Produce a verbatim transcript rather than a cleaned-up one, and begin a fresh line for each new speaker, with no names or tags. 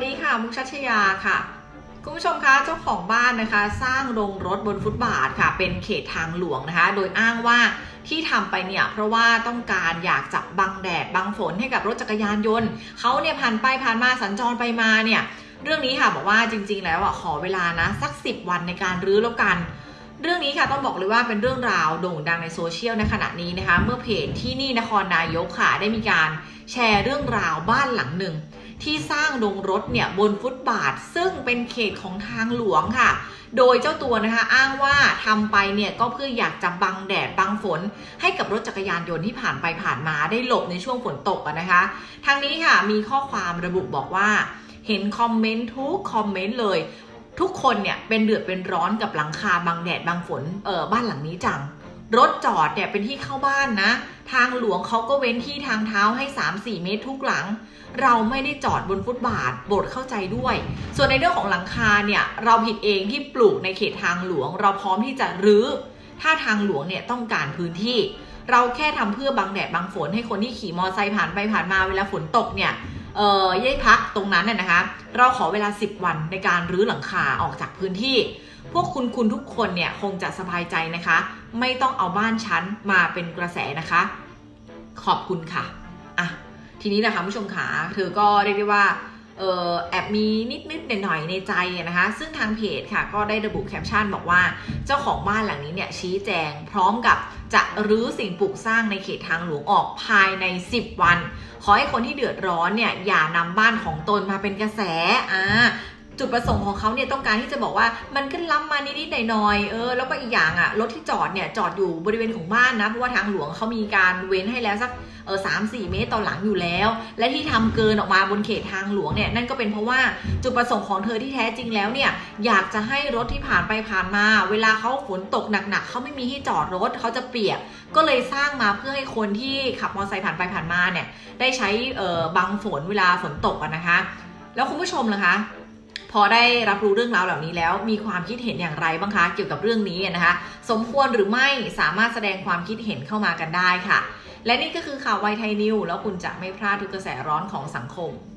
ดีค่ะมุกชัชยาค่ะคุณผู้ชมคะเจ้าของบ้านนะคะสร้างโรงรถบนฟุตบาทค่ะเป็นเขตทางหลวงนะคะโดยอ้างว่าที่ทำไปเนี่ยเพราะว่าต้องการอยากจะบังแดดบังฝนให้กับรถจักรยานยนต์เขาเนี่ยผ่านไปผ่านมาสัญจรไปมาเนี่ยเรื่องนี้ค่ะบอกว่าจริงๆแล้วอ่ะขอเวลานะสักสิบวันในการรื้อแล้วกันเรื่องนี้ค่ะต้องบอกเลยว่าเป็นเรื่องราวโด่งดังในโซเชียลในขณะนี้นะคะเมื่อเพจที่นี่นครนายกค่ะได้มีการแชร์เรื่องราวบ้านหลังหนึ่งที่สร้างโรงรถเนี่ยบนฟุตบาทซึ่งเป็นเขตของทางหลวงค่ะโดยเจ้าตัวนะคะอ้างว่าทำไปเนี่ยก็เพื่ออยากจะบังแดดบังฝนให้กับรถจักรยานยนต์ที่ผ่านไปผ่านมาได้หลบในช่วงฝนตกนะคะทางนี้ค่ะมีข้อความระบุบอกว่าเห็นคอมเมนต์ทุกคอมเมนต์เลยทุกคนเนี่ยเป็นเดือดเป็นร้อนกับหลังคาบังแดดบังฝนเออบ้านหลังนี้จังรถจอดเนี่ยเป็นที่เข้าบ้านนะทางหลวงเขาก็เว้นที่ทางเท้าให้ สามสี่ เมตรทุกหลังเราไม่ได้จอดบนฟุตบาทโปรดเข้าใจด้วยส่วนในเรื่องของหลังคาเนี่ยเราผิดเองที่ปลูกในเขตทางหลวงเราพร้อมที่จะรื้อถ้าทางหลวงเนี่ยต้องการพื้นที่เราแค่ทำเพื่อบังแดดบังฝนให้คนที่ขี่มอเตอร์ไซค์ผ่านไปผ่านมาเวลาฝนตกเนี่ยเอ่อได้พักตรงนั้นน่ะนะคะเราขอเวลาสิบวันในการรื้อหลังคาออกจากพื้นที่พวกคุณคุณทุกคนเนี่ยคงจะสบายใจนะคะไม่ต้องเอาบ้านฉันมาเป็นกระแสนะคะขอบคุณค่ะอ่ะทีนี้นะคะผู้ชมขาเธอก็เรียกได้ว่าเออแอบมีนิดๆหน่อยๆในใจนะคะซึ่งทางเพจค่ะก็ได้ระบุแคปชั่นบอกว่าเจ้าของบ้านหลังนี้เนี่ยชี้แจงพร้อมกับจะรื้อสิ่งปลูกสร้างในเขตทางหลวงออกภายในสิบวันขอให้คนที่เดือดร้อนเนี่ยอย่านำบ้านของตนมาเป็นกระแสอ่าจุดประสงค์ของเขาเนี่ยต้องการที่จะบอกว่ามันก็ล้ำมานิดๆหน่อยๆเออแล้วก็อีกอย่างอ่ะรถที่จอดเนี่ยจอดอยู่บริเวณของบ้านนะเพราะว่าทางหลวงเขามีการเว้นให้แล้วสักเออสามสี่เมตรต่อหลังอยู่แล้วและที่ทำเกินออกมาบนเขตทางหลวงเนี่ยนั่นก็เป็นเพราะว่าจุดประสงค์ของเธอที่แท้จริงแล้วเนี่ยอยากจะให้รถที่ผ่านไปผ่านมาเวลาเขาฝนตกหนักๆเขาไม่มีที่จอดรถเขาจะเปียกก็เลยสร้างมาเพื่อให้คนที่ขับมอเตอร์ไซค์ผ่านไปผ่านมาเนี่ยได้ใช้เอ่อบังฝนเวลาฝนตกนะคะแล้วคุณผู้ชมล่ะคะพอได้รับรู้เรื่องราวเหล่านี้แล้วมีความคิดเห็นอย่างไรบ้างคะเกี่ยวกับเรื่องนี้นะคะสมควรหรือไม่สามารถแสดงความคิดเห็นเข้ามากันได้ค่ะและนี่ก็คือข่าวไวไทยนิวแล้วคุณจะไม่พลาดทุกกระแสร้อนของสังคม